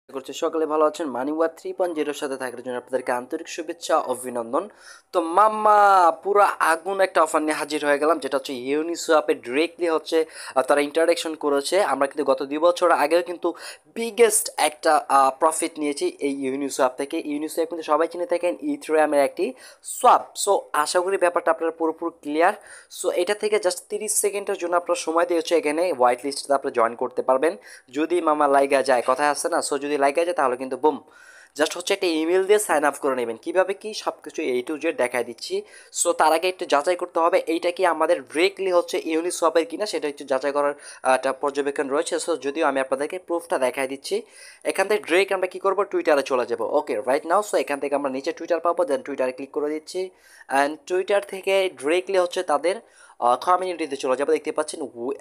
করছি সকালে ভালো আছেন। মানি ওয়ার 3.0 সাথে থাকার জন্য আপনাদেরকে আন্তরিক শুভেচ্ছা অভিনন্দন। তো মাম্মা পুরো আগুন একটা অফার নিয়ে হাজির হয়ে গেলাম, যেটা হচ্ছে ইউনিসোয়াপে ডিরেক্টলি হচ্ছে তারা ইন্টারেকশন করেছে। আমরা কিন্তু গত 2 বছর আগেও কিন্তু বিগেস্ট একটা প্রফিট নিয়েছি এই ইউনিসোয়াপ থেকে। ইউনিসোয়াপ কিন্তু সবাই চিনে থাকেন ইথেরিয়ামের একটি সোয়াপ। সো আশা করি ব্যাপারটা আপনারা পুরোপুরি ক্লিয়ার। সো এটা থেকে জাস্ট 30 সেকেন্ডের জন্য আপনার সময় দিয়ে হচ্ছে এখানে হোয়াইট লিস্টে আপনারা জয়েন করতে পারবেন যদি মামা লাইগা যায়, কথা আছে না। সো যদি লাইগা যায় তাহলে কিন্তু বুম, জাস্ট হচ্ছে একটা ইমেল দিয়ে সাইন আপ করে নেবেন। কীভাবে কি সব কিছু A to Z দেখায় দিচ্ছি। সো তার আগে একটু যাচাই করতে হবে এইটা কি আমাদের ডিরেক্টলি হচ্ছে ইউনিসোয়াপের কিনা, সেটা একটু যাচাই করার একটা পর্যবেক্ষণ রয়েছে। সো যদিও আমি আপনাদেরকে প্রুফটা দেখাই দিচ্ছি। এখান থেকে ডিরেক্ট আমরা কী করবো, টুইটারে চলে যাবো। Okay right now. সো এখান থেকে আমরা নিচে টুইটার পাবো, দেন টুইটারে ক্লিক করে দিচ্ছি অ্যান্ড টুইটার থেকে ডিরেক্টলি হচ্ছে তাদের কমিউনিটিতে চলে যাবো। দেখতে পাচ্ছেন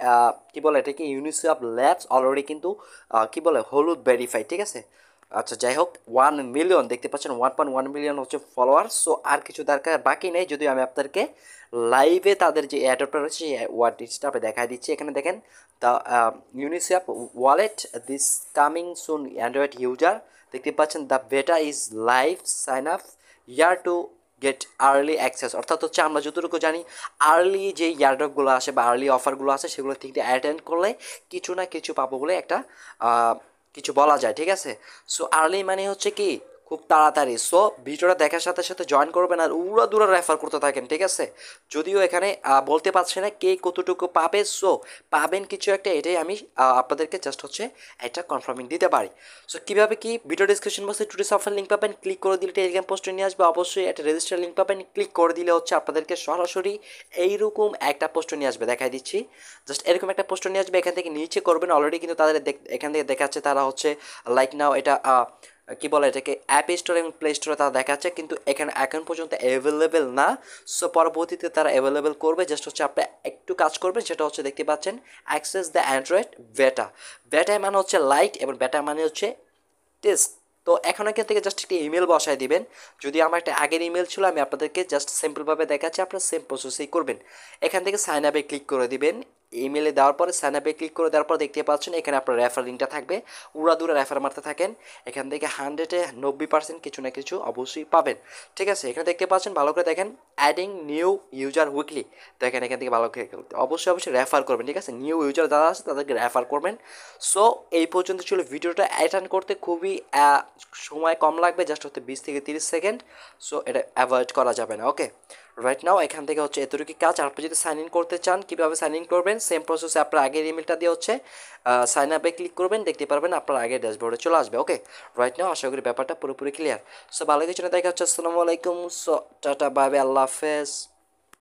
কি বলে এটাকে, ইউনিসেফ ল্যাবস অলরেডি কিন্তু কি বলে হলুদ ভেরিফাই, ঠিক আছে। আচ্ছা যাই হোক, 1 মিলিয়ন দেখতে পাচ্ছেন, 1.1 মিলিয়ন হচ্ছে ফলোয়ার। সো আর কিছু দরকার বাকি নেই। যদিও আমি আপনাদেরকে লাইভে তাদের যে অ্যাডপ্টার রয়েছে সেই ওয়ার্ডটা আপনি দেখাই দিচ্ছি। এখানে দেখেন the UNICEF wallet this coming soon android user. দেখতে পাচ্ছেন the beta is live sign up here to get early access. অর্থাৎ হচ্ছে আমরা যতটুকু জানি আর্লি যে ইয়ারড্রপগুলো আসে বা আর্লি অফারগুলো আসে সেগুলো ঠিক অ্যাটেন্ড করলে কিছু না কিছু পাবো বলে একটা কিছু বলা যায়, ঠিক আছে। সো আর্লি মানে হচ্ছে কি খুব তাড়াতাড়ি। সো ভিডিওটা দেখার সাথে সাথে জয়েন করবেন আর উড়া দূরা রেফার করতে থাকেন, ঠিক আছে। যদিও এখানে বলতে পারছি না কে কতটুকু পাবে। সো পাবেন কিছু একটা, এটাই আমি আপনাদেরকে জাস্ট হচ্ছে এটা কনফার্মিং দিতে পারি। সো কীভাবে কি, ভিডিও ডিসক্রিপশন বক্সে টুডে অফার লিঙ্ক পাবেন, ক্লিক করে দিলে টেলিগ্রাম পোস্টে নিয়ে আসবে। অবশ্যই একটা রেজিস্টার লিঙ্ক পাবেন, ক্লিক করে দিলে হচ্ছে আপনাদেরকে সরাসরি এইরকম একটা পোস্টে নিয়ে আসবে। দেখাই দিচ্ছি, জাস্ট এরকম একটা পোস্টে নিয়ে আসবে। এখান থেকে নিচে করবেন, অলরেডি কিন্তু তাদের এখান থেকে দেখাচ্ছে তারা হচ্ছে লাইক নাও এটা কি বলে এটাকে অ্যাপ স্টোর এবং প্লে স্টোরে তারা দেখাচ্ছে, কিন্তু এখানে এখন পর্যন্ত অ্যাভেলেবেল না। সো পরবর্তীতে তারা অ্যাভেলেবেল করবে। জাস্ট হচ্ছে আপনি একটু কাজ করবেন, সেটা হচ্ছে দেখতে পাচ্ছেন অ্যাক্সেস দ্য অ্যান্ড্রয়েড বেটা। বেটা মানে হচ্ছে লাইট এবং বেটা মানে হচ্ছে টেস্ট। তো এখন এখান থেকে জাস্ট একটা ইমেল বসায় দিবেন। যদি আমার একটা আগের ইমেল ছিল, আমি আপনাদেরকে জাস্ট সিম্পলভাবে দেখাচ্ছি, আপনারা সেম প্রসেসেই করবেন। এখান থেকে সাইন আপে ক্লিক করে দিবেন। ইমেলে দেওয়ার পরে সাইন আপে ক্লিক করে দেওয়ার পর দেখতে পাচ্ছেন এখানে আপনার রেফার লিঙ্কটা থাকবে। উড়াদুরা রেফার মারতে থাকেন, এখান থেকে 100-90% কিছু না কিছু অবশ্যই পাবেন, ঠিক আছে। এখানে দেখতে পাচ্ছেন, ভালো করে দেখেন, অ্যাডিং নিউ ইউজার উইকলি। দেখেন এখান থেকে ভালো করে অবশ্যই রেফার করবেন, ঠিক আছে। নিউ ইউজার যারা আছে তাদেরকে রেফার করবেন। সো এই পর্যন্ত ছিল। ভিডিওটা অ্যাটেন্ড করতে খুবই সময় কম লাগবে, জাস্ট হতে 20 থেকে 30 সেকেন্ড। সো এটা অ্যাভয়েড করা যাবে না। ওকে রাইট নাও এখান থেকে হচ্ছে এতটুকু কাজ। আপনি যদি সাইন ইন করতে চান, কীভাবে সাইন ইন করবেন, সেম প্রসেসে আপনার আগের ইমেলটা দিয়ে হচ্ছে সাইন আপে ক্লিক করবেন, দেখতে পারবেন আপনার আগের ড্যাশবোর্ডে চলে আসবে। ওকে রাইট নাও আশা করি ব্যাপারটা পুরোপুরি ক্লিয়ার। সো ভালো কিছু না, দেখা হচ্ছে। আসসালামু আলাইকুম। সো টাটা বাই বাই, আল্লাহ হাফেজ।